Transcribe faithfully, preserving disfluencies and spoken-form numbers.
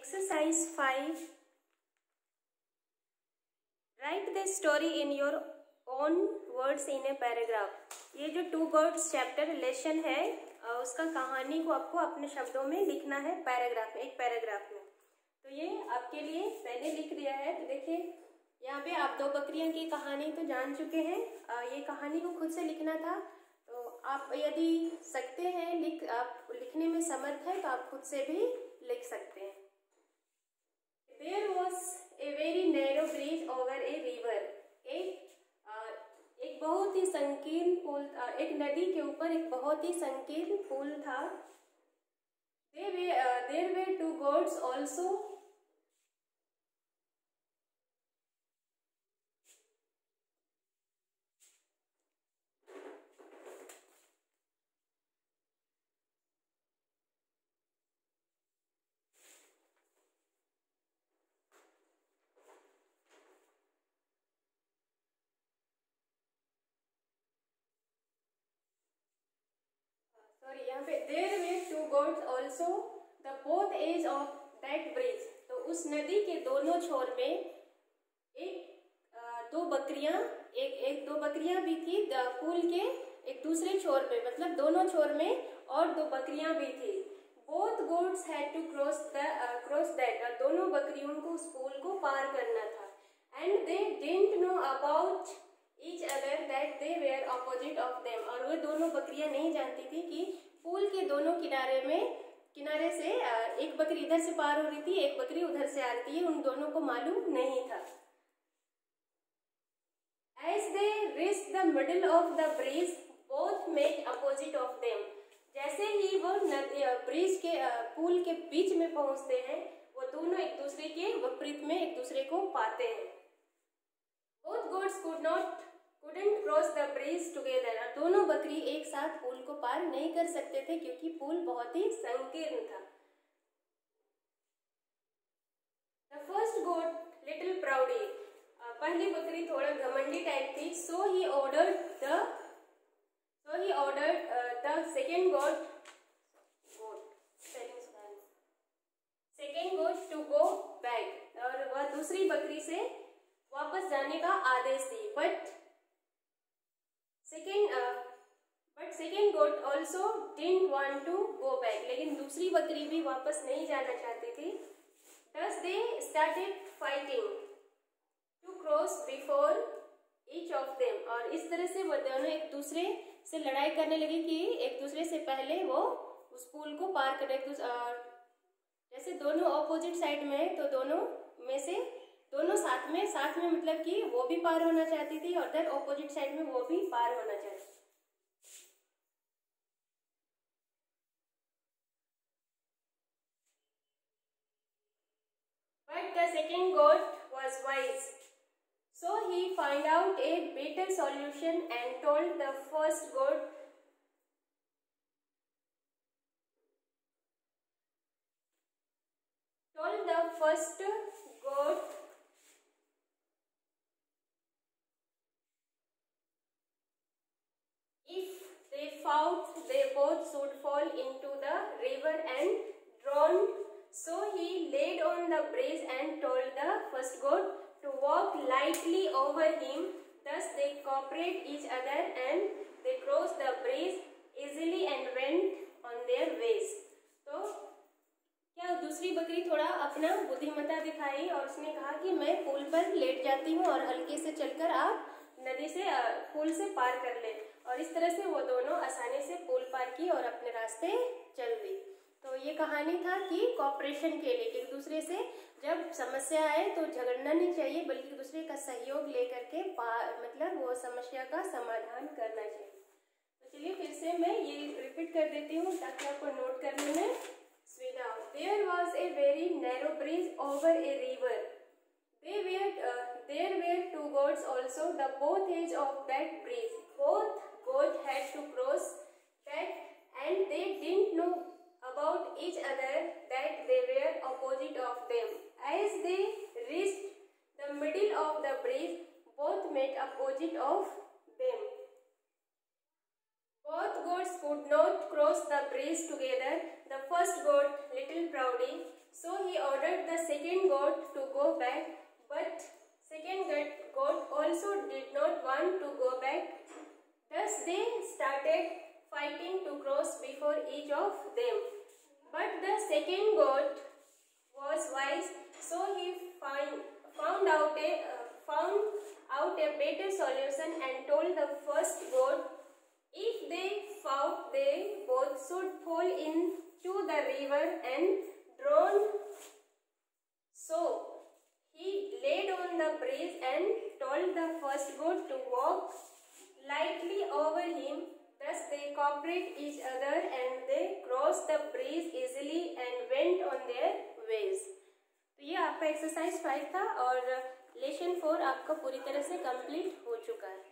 Exercise five. Write the story in your own words in a paragraph. ये जो two words chapter lesson है उसका कहानी को आपको अपने शब्दों में लिखना है पैराग्राफ में, एक पैराग्राफ में। तो ये आपके लिए मैंने लिख दिया है। तो देखिए यहाँ पे आप दो बकरियां की कहानी तो जान चुके हैं। ये कहानी को खुद से लिखना था, तो आप यदि सकते हैं, लिख आप लिखने में समर्थ है तो आप खुद से भी लिख सकते हैं। There was a very narrow bridge over a river. एक एक बहुत ही संकीर्ण पुल, एक नदी के ऊपर एक बहुत ही संकीर्ण पुल था। There were uh, there were two goats also. Sorry, यहाँ पे there were two goats also. The both edge of that bridge. तो उस नदी के दोनों छोर में एक दो बकरियां एक एक दो बकरियां भी थी पुल के एक दूसरे छोर पे, मतलब दोनों छोर में और दो बकरियां भी थी। Both goats had to cross the uh, cross that. और दोनों बकरियों को उस पुल को पार करना था। And they didn't know about each other that they were opposite of them. और वो दोनों बकरियां नहीं जानती थी कि पुल के दोनों किनारे में किनारे से एक बकरी इधर से पार हो रही थी, एक बकरी उधर से आ रही थी, उन दोनों को मालूम नहीं था। As they reached the middle of the bridge, both met opposite of them. जैसे ही वो नदी ब्रिज के पुल के बीच में पहुंचते हैं, वो दोनों एक दूसरे के विपरीत में एक दूसरे को पाते हैं। Both goats could not couldn't cross the bridge together. दोनों बकरी एक साथ पुल को पार नहीं कर सकते थे क्योंकि पुल बहुत ही संकीर्ण था। The first goat, little proudy, पहली बकरी थोड़ा घमंडी टाइप थी। So he ordered the so he ordered uh, the second goat goat second goat to go back. और वह दूसरी बकरी से वापस जाने का आदेश दी। But Second, uh, but second goat also didn't want to go back. लेकिन दूसरी बकरी भी वापस नहीं जाना चाहती थी। Thus they started fighting to cross before each of them. और इस तरह से वो दोनों एक दूसरे से लड़ाई करने लगे कि एक दूसरे से पहले वो उस पुल को पार करें। जैसे दोनों ऑपोजिट साइड में है तो दोनों में से दोनों साथ में साथ में मतलब कि वो भी पार होना चाहती थी और उधर ऑपोजिट साइड में वो भी पार होना चाहती थी। But the second goat was wise, so he found out a better solution and told the first goat told the first goat they fought, they both should fall into the river and drown. So he laid on the bridge and told the first goat to walk lightly over him. Thus they cooperate each other and they crossed the bridge easily and went on their ways. तो क्या दूसरी बकरी थोड़ा अपना बुद्धिमत्ता दिखाई और उसने कहा कि मैं पुल पर लेट जाती हूँ और हल्के से चलकर आप नदी से पुल से पार कर ले। और इस तरह से वो दोनों आसानी से पुल पार की और अपने रास्ते चल दी। तो ये कहानी था कि कॉपरेशन के लिए एक दूसरे से जब समस्या आए तो झगड़ना नहीं चाहिए, बल्कि एक दूसरे का सहयोग लेकर के मतलब वो समस्या का समाधान करना चाहिए। तो चलिए फिर से मैं ये रिपीट कर देती हूँ ताकि आपको नोट करने में सुविधा हो। There was a very narrow bridge over a river. They were uh, there were two goats also. The both edge of that bridge. Both goats had to cross that, and they didn't know about each other that they were opposite of them. As they reached the middle of the bridge, both met opposite of them. Both goats could not cross the bridge together. The first goat, little proudy, So he ordered the second goat to go back, but second goat also did not want to go back. Thus they started fighting to cross before each of them. But the second goat was wise, so he find, found out a uh, found out a better solution and told the first goat, if they fought, they both should fall into the river and drown. So he laid on the bridge and told the first goat to walk lightly over him. Thus they cooperate each other and they crossed the bridge easily and went on their ways. तो ये आपका exercise five था और lesson four आपका पूरी तरह से complete हो चुका है.